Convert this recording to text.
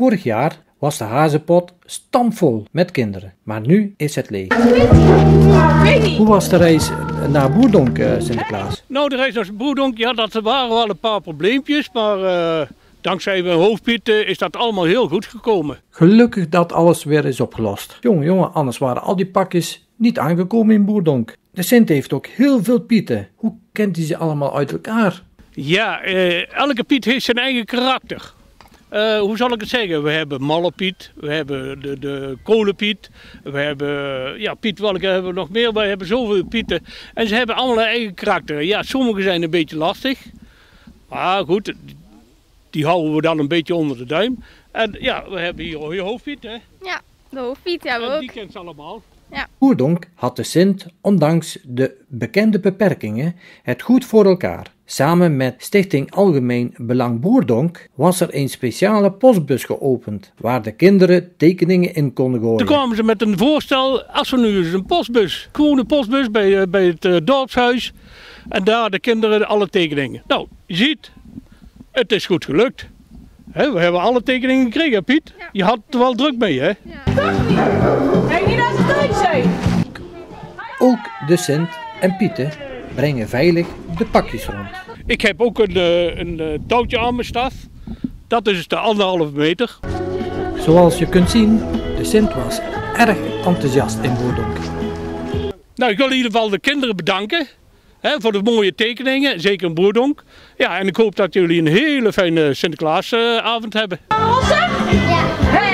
Vorig jaar was de hazenpot stampvol met kinderen, maar nu is het leeg. Hoe was de reis naar Boerdonk, Sinterklaas? Nou, de reis naar Boerdonk, ja, dat waren wel een paar probleempjes, maar dankzij mijn hoofdpiet is dat allemaal heel goed gekomen. Gelukkig dat alles weer is opgelost. Jongen, anders waren al die pakjes niet aangekomen in Boerdonk. De Sint heeft ook heel veel pieten. Hoe kent hij ze allemaal uit elkaar? Ja, elke piet heeft zijn eigen karakter. Hoe zal ik het zeggen? We hebben malle Piet, we hebben de kolenpiet, we hebben, ja, Piet, welke hebben we nog meer? We hebben zoveel pieten en ze hebben allemaal een eigen karakter. Ja, sommige zijn een beetje lastig, maar goed, die houden we dan een beetje onder de duim. En ja, we hebben hier je hoofdpiet, hè? Ja, de hoofdpiet hebben we ook. Die kent ze allemaal. Ja. Boerdonk had de Sint, ondanks de bekende beperkingen, het goed voor elkaar. Samen met Stichting Algemeen Belang Boerdonk was er een speciale postbus geopend, waar de kinderen tekeningen in konden gooien. Toen kwamen ze met een voorstel, als we nu eens een postbus, gewoon een postbus bij het dorpshuis, en daar de kinderen alle tekeningen. Nou, je ziet, het is goed gelukt. We hebben alle tekeningen gekregen, Piet. Ja. Je had er wel druk mee, hè? Ja. Hey, niet als het thuis zijn. Ook de Sint en Pieten brengen veilig de pakjes rond. Ik heb ook een touwtje aan mijn staf. Dat is de 1,5 meter. Zoals je kunt zien, de Sint was erg enthousiast in Boerdonk. Nou, ik wil in ieder geval de kinderen bedanken voor de mooie tekeningen, zeker in Boerdonk. Ja, en ik hoop dat jullie een hele fijne Sinterklaasavond hebben. Ja.